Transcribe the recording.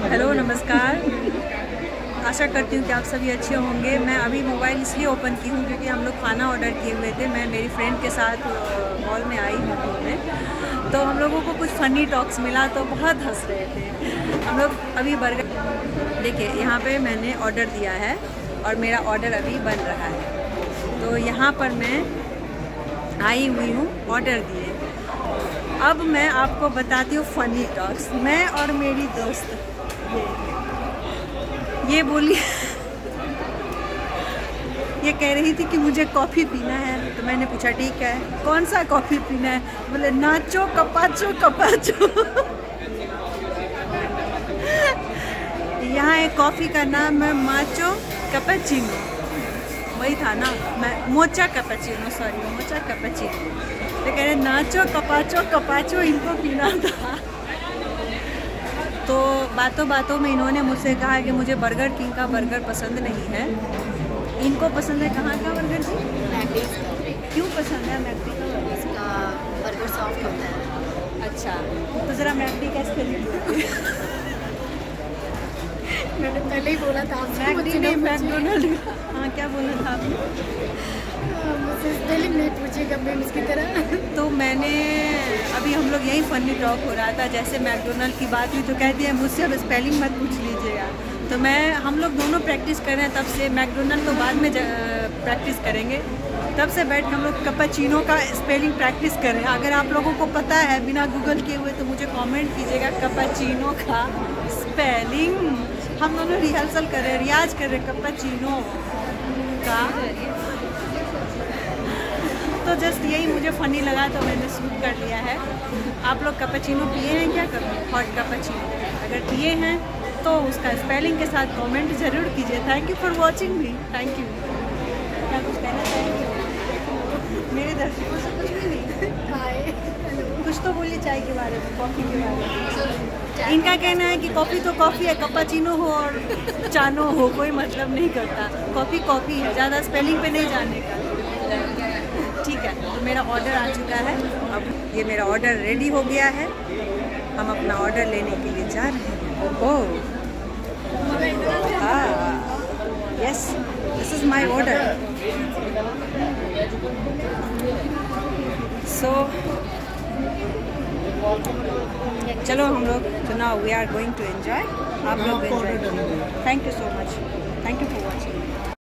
Hello नमस्कार। आशा करती हूँ कि आप सभी अच्छे होंगे। मैं अभी मोबाइल इसलिए ओपन की हूँ क्योंकि हम लोग खाना ऑर्डर किए हुए थे। मैं मेरी फ्रेंड के साथ मॉल में आई हूँ घूमने, तो हम लोगों को कुछ फ़नी टॉक्स मिला तो बहुत हंस रहे थे हम लोग। अभी बर्गर देखिए, यहाँ पे मैंने ऑर्डर दिया है और मेरा ऑर्डर अभी बन रहा है। तो यहाँ पर मैं आई हुई हूँ ऑर्डर दिए। अब मैं आपको बताती हूँ फ़नी टॉक्स। मैं और मेरी दोस्त ये बोली ये कह रही थी कि मुझे कॉफ़ी पीना है। तो मैंने पूछा ठीक है, कौन सा कॉफ़ी पीना है? बोले नाचो कपाचो कपाचो। यहाँ एक कॉफ़ी का नाम है माचो कैपेचिनो, वही था ना, मैं mocha cappuccino, sorry mocha cappuccino. तो कह रहे नाचो कपाचो कपाचो, इनको पीना था। तो बातों बातों में इन्होंने मुझसे कहा कि मुझे बर्गर किंग का बर्गर पसंद नहीं है, इनको पसंद है कहाँ का बर्गर जी? मैकडीज़ का। क्यों पसंद है मैकडी का बर्गर? इसका बर्गर सॉफ्ट होता है। अच्छा, तो ज़रा मैकडी का स्पेलिंग। मैंने पहले ही बोला था मैकडी नहीं, मैकडोनल्ड। हाँ, क्या बोला था आपने? मुझसे स्पेलिंग नहीं पूछिएगा मैम इसकी तरह। तो मैंने अभी हम लोग यही फ़नी टॉक हो रहा था, जैसे मैकडोनल्ड की बात हुई तो कहती है मुझसे अब स्पेलिंग मत पूछ लीजिएगा। तो हम लोग दोनों प्रैक्टिस कर रहे हैं, तब से मैकडोनल्ड तो बाद में प्रैक्टिस करेंगे। तब से बैठ के हम लोग कैपेचिनो का स्पेलिंग प्रैक्टिस कर रहे हैं। अगर आप लोगों को पता है बिना गूगल किए हुए तो मुझे कमेंट कीजिएगा कैपेचिनो का स्पेलिंग। हम दोनों रिहर्सल कर रहे हैं, रियाज कर रहे हैं कैपेचिनो का। तो जस्ट यही मुझे फ़नी लगा तो मैंने शूट कर लिया है। आप लोग कैपेचिनो पिए हैं क्या कभी? हॉट कैपेचिनो अगर पिए हैं तो उसका स्पेलिंग के साथ कमेंट ज़रूर कीजिए। Thank you for watching me. Thank you. क्या कुछ कहना चाहेंगे मेरे दर्शकों से? कुछ भी नहीं। हाय, कुछ तो बोलिए चाय के बारे में, कॉफ़ी के बारे में। इनका कहना है कि कॉफ़ी तो कॉफ़ी है, कैपेचिनो हो और चानो हो कोई मतलब नहीं करता। कॉफ़ी कॉफ़ी है, ज़्यादा स्पेलिंग पे नहीं जाने का। ठीक है, तो मेरा ऑर्डर आ चुका है। अब ये मेरा ऑर्डर रेडी हो गया है, हम अपना ऑर्डर लेने के लिए जा रहे हैं। Oh yes, this is my order. So चलो हम लोग, तो now we are going to enjoy. आप लोग enjoy. Thank you so much. Thank you for watching.